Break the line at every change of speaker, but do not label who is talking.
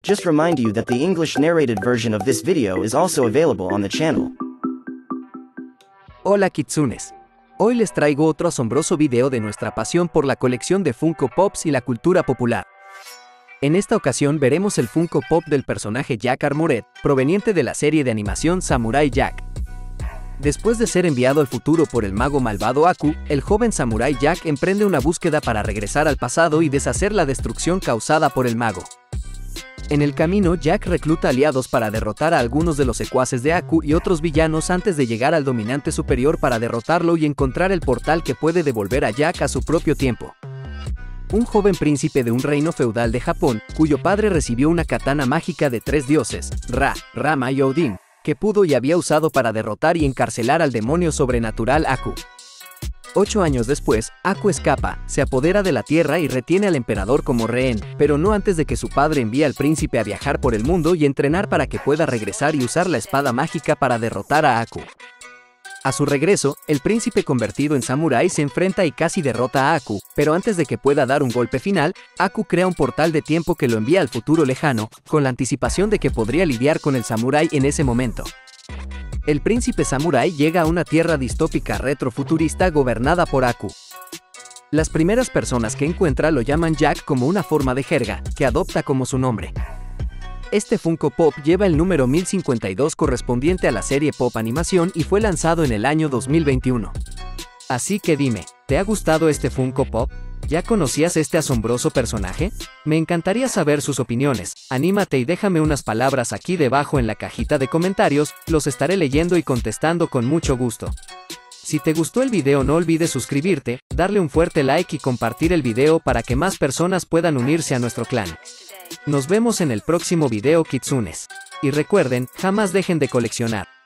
Just remind you that the English narrated version of this video is also available on the channel.
Hola Kitsunes. Hoy les traigo otro asombroso video de nuestra pasión por la colección de Funko Pops y la cultura popular. En esta ocasión veremos el Funko Pop del personaje Jack Armored, proveniente de la serie de animación Samurai Jack. Después de ser enviado al futuro por el mago malvado Aku, el joven Samurai Jack emprende una búsqueda para regresar al pasado y deshacer la destrucción causada por el mago. En el camino, Jack recluta aliados para derrotar a algunos de los secuaces de Aku y otros villanos antes de llegar al dominante superior para derrotarlo y encontrar el portal que puede devolver a Jack a su propio tiempo. Un joven príncipe de un reino feudal de Japón, cuyo padre recibió una katana mágica de 3 dioses, Ra, Rama y Odin, que pudo y había usado para derrotar y encarcelar al demonio sobrenatural Aku. 8 años después, Aku escapa, se apodera de la tierra y retiene al emperador como rehén, pero no antes de que su padre envíe al príncipe a viajar por el mundo y entrenar para que pueda regresar y usar la espada mágica para derrotar a Aku. A su regreso, el príncipe convertido en samurái se enfrenta y casi derrota a Aku, pero antes de que pueda dar un golpe final, Aku crea un portal de tiempo que lo envía al futuro lejano, con la anticipación de que podría lidiar con el samurái en ese momento. El príncipe samurái llega a una tierra distópica retrofuturista gobernada por Aku. Las primeras personas que encuentra lo llaman Jack como una forma de jerga, que adopta como su nombre. Este Funko Pop lleva el número 1052 correspondiente a la serie Pop Animación y fue lanzado en el año 2021. Así que dime, ¿te ha gustado este Funko Pop? ¿Ya conocías este asombroso personaje? Me encantaría saber sus opiniones. Anímate y déjame unas palabras aquí debajo en la cajita de comentarios, los estaré leyendo y contestando con mucho gusto. Si te gustó el video no olvides suscribirte, darle un fuerte like y compartir el video para que más personas puedan unirse a nuestro clan. Nos vemos en el próximo video Kitsunes. Y recuerden, jamás dejen de coleccionar.